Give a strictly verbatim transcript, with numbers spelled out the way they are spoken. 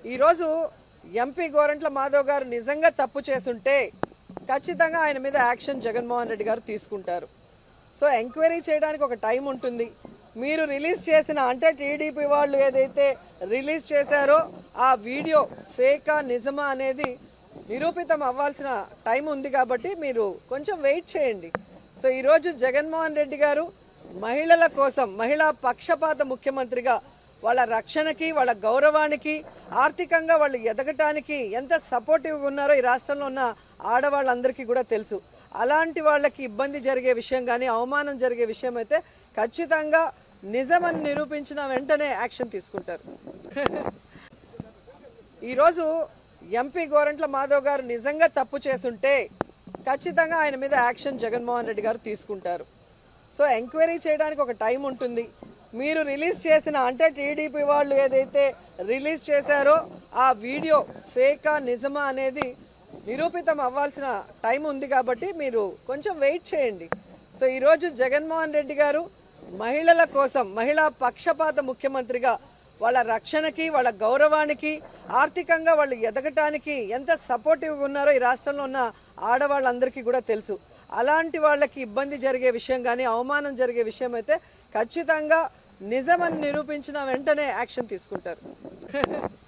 ఈరోజు ఎంపీ గోరంట్ల మాధవ్ గారు నిజంగా తప్పు చేసుంటే ఖచ్చితంగా ఆయన మీద యాక్షన్ జగన్మోహన్ రెడ్డి గారు తీసుకుంటారు. సో ఎంక్వైరీ చేయడానికి ఒక టైం ఉంటుంది. మీరు రిలీజ్ చేసిన అంటే టీడీపీ వాళ్ళు ఏదైతే రిలీజ్ చేశారో ఆ వీడియో ఫేకా నిజమా అనేది నిరూపితం అవ్వాల్సిన టైం ఉంది కాబట్టి మీరు కొంచెం వెయిట్ చేయండి. సో ఈరోజు జగన్మోహన్ రెడ్డి గారు మహిళల కోసం మహిళా పక్షపాత ముఖ్యమంత్రిగా వాళ్ళ రక్షణకి వాళ్ళ గౌరవానికి ఆర్థికంగా వాళ్ళు ఎదగటానికి ఎంత సపోర్టివ్గా ఉన్నారో ఈ రాష్ట్రంలో ఉన్న ఆడవాళ్ళందరికీ కూడా తెలుసు. అలాంటి వాళ్ళకి ఇబ్బంది జరిగే విషయం కానీ అవమానం జరిగే విషయం అయితే ఖచ్చితంగా నిజమని నిరూపించిన వెంటనే యాక్షన్ తీసుకుంటారు. ఈరోజు ఎంపీ గోరంట్ల మాధవ్ గారు నిజంగా తప్పు చేసుంటే ఖచ్చితంగా ఆయన మీద యాక్షన్ జగన్మోహన్ రెడ్డి గారు తీసుకుంటారు. సో ఎంక్వైరీ చేయడానికి ఒక టైం ఉంటుంది. మీరు రిలీజ్ చేసిన అంటే టీడీపీ వాళ్ళు ఏదైతే రిలీజ్ చేశారో ఆ వీడియో ఫేకా నిజమా అనేది నిరూపితం అవ్వాల్సిన టైం ఉంది కాబట్టి మీరు కొంచెం వెయిట్ చేయండి. సో ఈరోజు జగన్మోహన్ రెడ్డి గారు మహిళల కోసం మహిళా పక్షపాత ముఖ్యమంత్రిగా వాళ్ళ రక్షణకి వాళ్ళ గౌరవానికి ఆర్థికంగా వాళ్ళు ఎదగటానికి ఎంత సపోర్టివ్గా ఉన్నారో ఈ రాష్ట్రంలో ఉన్న ఆడవాళ్ళందరికీ కూడా తెలుసు. అలాంటి వాళ్ళకి ఇబ్బంది జరిగే విషయం కానీ అవమానం జరిగే విషయం అయితే ఖచ్చితంగా నిజమని నిరూపించిన వెంటనే యాక్షన్ తీసుకుంటారు.